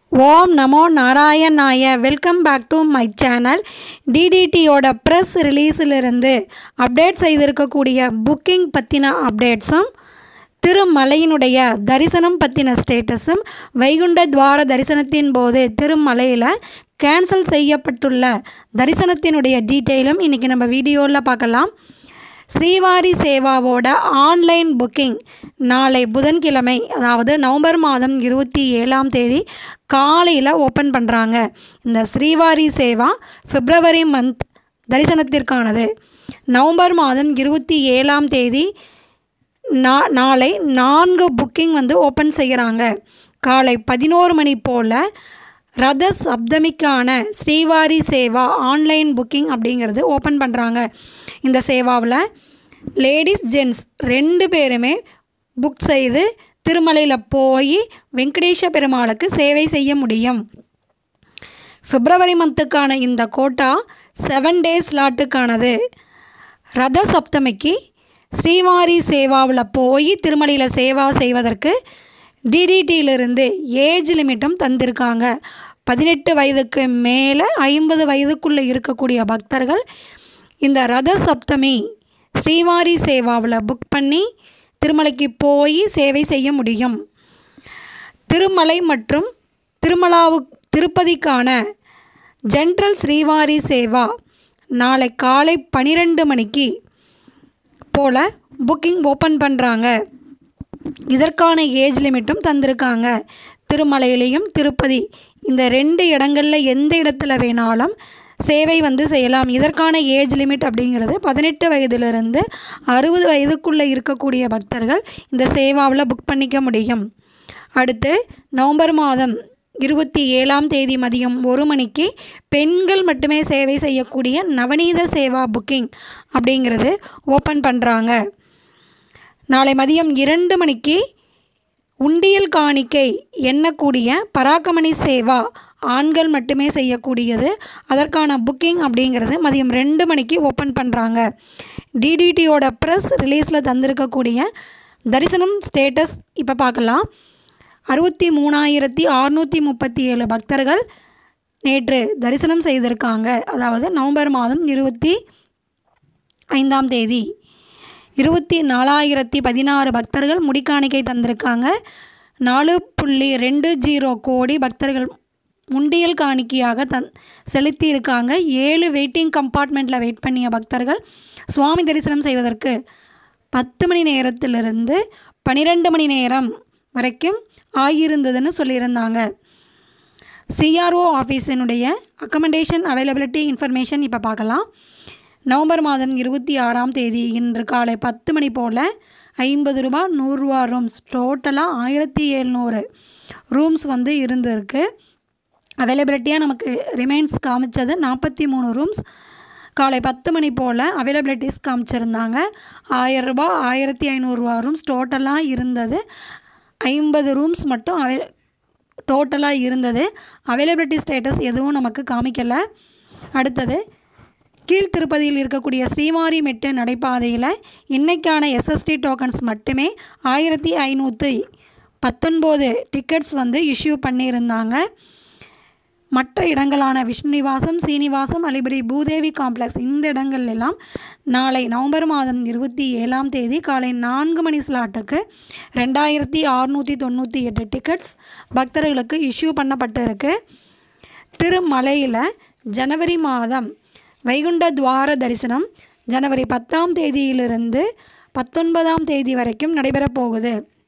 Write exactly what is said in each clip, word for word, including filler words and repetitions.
ஓம் நமோ நாராயணாய. Welcome back to my channel. டிடிடியோட ப்ரெஸ் ரிலீஸிலிருந்து அப்டேட் செய்திருக்கக்கூடிய புக்கிங் பற்றின அப்டேட்ஸும், திருமலையினுடைய தரிசனம் பற்றின ஸ்டேட்டஸும், வைகுண்ட துவார தரிசனத்தின் போது திருமலையில் கேன்சல் செய்யப்பட்டுள்ள தரிசனத்தினுடைய டீட்டெயிலும் இன்றைக்கி நம்ம வீடியோவில் பார்க்கலாம். ஸ்ரீவாரி சேவாவோட ஆன்லைன் புக்கிங் நாளை புதன்கிழமை, அதாவது நவம்பர் மாதம் இருபத்தி ஏழாம் தேதி காலையில் ஓப்பன் பண்ணுறாங்க. இந்த ஸ்ரீவாரி சேவா பிப்ரவரி மந்த் தரிசனத்திற்கானது. நவம்பர் மாதம் இருபத்தி ஏழாம் தேதி நா நாளை நான்கு புக்கிங் வந்து ஓப்பன் செய்கிறாங்க. காலை பதினோரு மணி போல் ரத சப்தமிக்கான ஸ்ரீவாரி சேவா ஆன்லைன் புக்கிங் அப்படிங்கிறது ஓப்பன் பண்ணுறாங்க. இந்த சேவாவில் லேடிஸ் ஜென்ட்ஸ் ரெண்டு பேருமே புக் செய்து திருமலையில் போய் வெங்கடேஷ பெருமாளுக்கு சேவை செய்ய முடியும். பிப்ரவரி மந்த்துக்கான இந்த கோட்டா செவன் டேஸ் ஸ்லாட்டுக்கானது. ரத சப்தமிக்கு ஸ்ரீவாரி சேவாவில் போய் திருமலையில் சேவா செய்வதற்கு டிடிடியிலிருந்து ஏஜ் லிமிட்டும் தந்திருக்காங்க. பதினெட்டு வயதுக்கு மேலே ஐம்பது வயதுக்குள்ளே இருக்கக்கூடிய பக்தர்கள் இந்த ரத சப்தமி ஸ்ரீவாரி சேவாவில் புக் பண்ணி திருமலைக்கு போய் சேவை செய்ய முடியும். திருமலை மற்றும் திருமலாவு திருப்பதிக்கான ஜென்ரல் ஸ்ரீவாரி சேவா நாளை காலை பன்னிரெண்டு மணிக்கு போல் புக்கிங் ஓப்பன் பண்ணுறாங்க. இதற்கான ஏஜ் லிமிட்டும் தந்திருக்காங்க. திருமலையிலையும் திருப்பதி இந்த ரெண்டு இடங்களில் எந்த இடத்துல வேணாலும் சேவை வந்து செய்யலாம். இதற்கான ஏஜ் லிமிட் அப்படிங்கிறது பதினெட்டு வயதிலிருந்து அறுபது வயதுக்குள்ளே இருக்கக்கூடிய பக்தர்கள் இந்த சேவாவில் புக் பண்ணிக்க முடியும். அடுத்து நவம்பர் மாதம் இருபத்தி ஏழாம் தேதி மதியம் ஒரு மணிக்கு பெண்கள் மட்டுமே சேவை செய்யக்கூடிய நவநீத சேவா புக்கிங் அப்படிங்கிறது ஓப்பன் பண்ணுறாங்க. நாளை மதியம் இரண்டு மணிக்கு உண்டியல் காணிக்கை எண்ணக்கூடிய பராக்கமணி சேவா ஆண்கள் மட்டுமே செய்யக்கூடியது. அதற்கான புக்கிங் அப்படிங்கிறது மதியம் ரெண்டு மணிக்கு ஓப்பன் பண்ணுறாங்க. டிடிடியோட ப்ரெஸ் ரிலீஸில் தந்திருக்கக்கூடிய தரிசனம் ஸ்டேட்டஸ் இப்போ பார்க்கலாம். அறுபத்தி மூணாயிரத்தி அறுநூற்றி முப்பத்தி ஏழு பக்தர்கள் நேற்று தரிசனம் செய்திருக்காங்க. அதாவது நவம்பர் மாதம் இருபத்தி ஐந்தாம் தேதி இருபத்தி நாலாயிரத்தி பதினாறு பக்தர்கள் முடிக்காணிக்கை தந்திருக்காங்க. நாலு புள்ளி ரெண்டு ஜீரோ கோடி பக்தர்கள் உண்டியல் காணிக்கையாக தன் செலுத்தியிருக்காங்க. ஏழு வெயிட்டிங் கம்பார்ட்மெண்ட்டில் வெயிட் பண்ணிய பக்தர்கள் சுவாமி தரிசனம் செய்வதற்கு பத்து மணி நேரத்திலிருந்து பன்னிரெண்டு மணி நேரம் வரைக்கும் ஆகியிருந்ததுன்னு சொல்லியிருந்தாங்க. சிஆர்ஓ ஆஃபீஸினுடைய அக்கமெண்டேஷன் அவைலபிலிட்டி இன்ஃபர்மேஷன் இப்போ பார்க்கலாம். நவம்பர் மாதம் இருபத்தி ஆறாம் தேதி இன்று காலை பத்து மணி போல் ஐம்பது ரூபா நூறுரூவா ரூம்ஸ் டோட்டலாக ஆயிரத்தி எழுநூறு ரூம்ஸ் வந்து இருந்திருக்கு. அவைலபிலிட்டியாக நமக்கு ரிமைன்ஸ் காமிச்சது நாற்பத்தி மூணு ரூம்ஸ். காலை பத்து மணி போல் அவைலபிலிட்டிஸ் காமிச்சிருந்தாங்க. ஆயிரம் ரூபா ஆயிரத்தி ஐநூறுரூவா ரூம்ஸ் டோட்டலாக இருந்தது. ஐம்பது ரூம்ஸ் மட்டும் அவை டோட்டலாக இருந்தது. அவைலபிலிட்டி ஸ்டேட்டஸ் எதுவும் நமக்கு காமிக்கலை. அடுத்தது கீழ் திருப்பதியில் இருக்கக்கூடிய ஸ்ரீவாரி மெட்டு நடைபாதையில் இன்றைக்கான எஸ்எஸ்டி டோக்கன்ஸ் மட்டுமே ஆயிரத்தி ஐநூற்றி பத்தொன்பது டிக்கெட்ஸ் வந்து இஷ்யூ பண்ணியிருந்தாங்க. மற்ற இடங்களான விஷ்ணுநிவாசம், சீனிவாசம், அலிபுரி, பூதேவி காம்ப்ளெக்ஸ் இந்த இடங்கள் எல்லாம் நாளை நவம்பர் மாதம் இருபத்தி ஏழாம் தேதி காலை நான்கு மணி ஸ்லாட்டுக்கு ரெண்டாயிரத்தி அறுநூற்றி தொண்ணூற்றி எட்டு டிக்கெட்ஸ் பக்தர்களுக்கு இஷ்யூ பண்ணப்பட்டு இருக்கு. திருமலையில் ஜனவரி மாதம் வைகுண்ட துவார தரிசனம் ஜனவரி பத்தாம் தேதியிலிருந்து பத்தொன்பதாம் தேதி வரைக்கும் நடைபெறப் போகுது.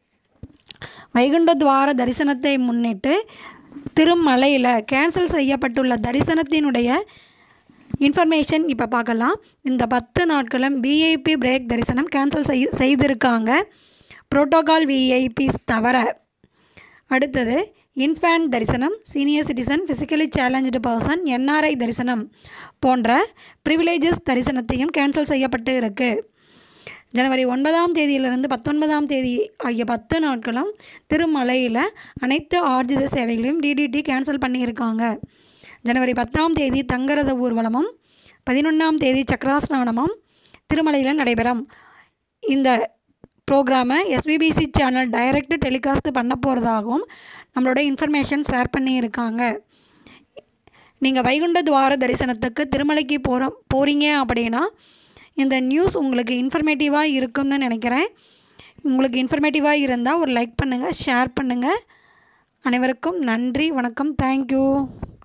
வைகுண்ட துவார தரிசனத்தை முன்னிட்டு திருமலையில் கேன்சல் செய்யப்பட்டுள்ள தரிசனத்தினுடைய இன்ஃபர்மேஷன் இப்போ பார்க்கலாம். இந்த பத்து நாட்களும் விஐபி பிரேக் தரிசனம் கேன்சல் செய் செய்திருக்காங்க புரோட்டோகால் விஐபிஸ் தவிர. அடுத்தது இன்ஃபேண்ட் தரிசனம், senior citizen, physically challenged person, NRI தரிசனம் போன்ற ப்ரிவிலேஜஸ் தரிசனத்தையும் கேன்சல் செய்யப்பட்டு இருக்குது. ஜனவரி ஒன்பதாம் தேதியிலிருந்து பத்தொன்பதாம் தேதி ஆகிய பத்து நாட்களும் திருமலையில் அனைத்து ஆர்ஜித சேவைகளையும் டிடிடி கேன்சல் பண்ணியிருக்காங்க. ஜனவரி பத்தாம் தேதி தங்கரத ஊர்வலமும் பதினொன்றாம் தேதி சக்கராஸ்நானமும் திருமலையில் நடைபெறும். இந்த ப்ரோக்ராமை எஸ்பிபிசி சேனல் டைரக்ட் டெலிகாஸ்ட் பண்ண போகிறதாகவும் நம்மளோட இன்ஃபர்மேஷன் ஷேர் பண்ணியிருக்காங்க. நீங்கள் வைகுண்ட துவார தரிசனத்துக்கு திருமலைக்கு போகிறோம் போகிறீங்க அப்படின்னா இந்த நியூஸ் உங்களுக்கு இன்ஃபர்மேட்டிவாக இருக்கும்னு நினைக்கிறேன். உங்களுக்கு இன்ஃபர்மேட்டிவாக இருந்தால் ஒரு லைக் பண்ணுங்கள், ஷேர் பண்ணுங்கள். அனைவருக்கும் நன்றி, வணக்கம், தேங்க்யூ.